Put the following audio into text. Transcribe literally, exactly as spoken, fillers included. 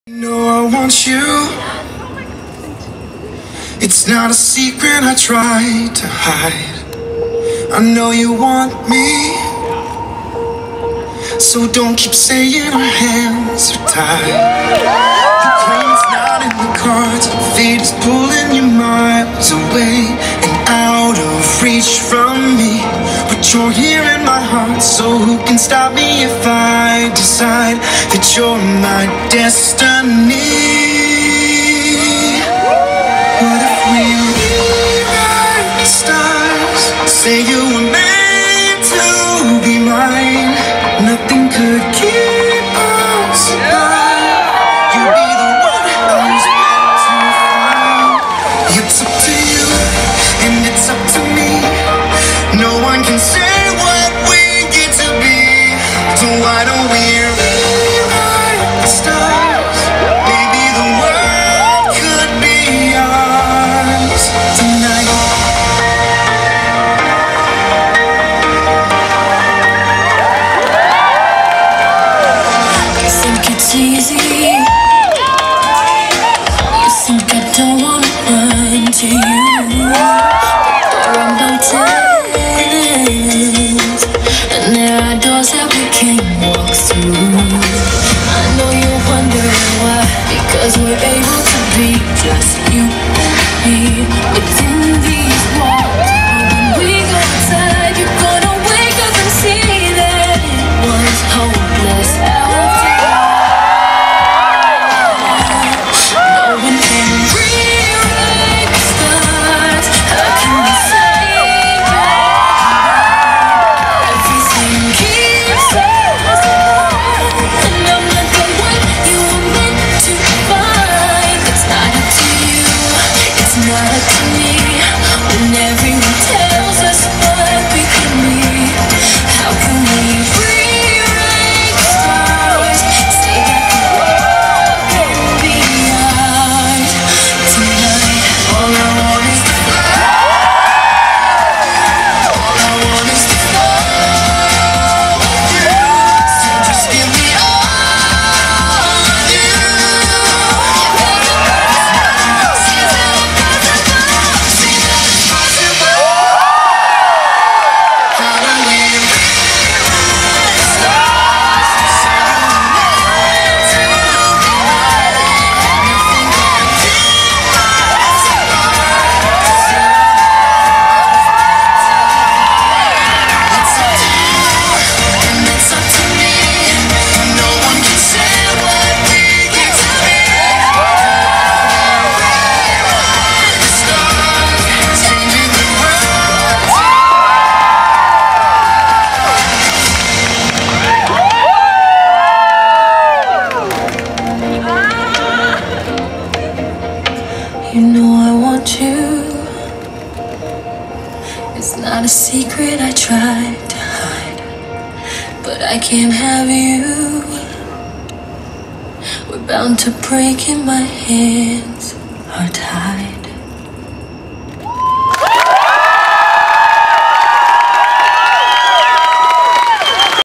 You know I want you. It's not a secret I try to hide. I know you want me, so don't keep saying our hands are tied. The queen's not in the cards. Fate is pulling you miles away and out of reach from me. But you're here in my heart, so who can stop me if I decide that you're my destiny? What if we rewrite the stars? Say you were meant to be mine. Nothing could keep us apart. You'd be the one I was meant to find. It's up to you, and it's up to me. No one can say what we get to be. So why don't we rewrite the stars? Maybe the world could be ours tonight. Easy. You think I don't wanna run to you, but I'm mountains, and there are doors that we can't walk through. I know you're wondering why, because we're able to be just you and me within these walls. But when we go outside, you're gonna wake up and see that it was hopeless after. You know I want you. It's not a secret I tried to hide, but I can't have you. We're bound to break and my hands are tied.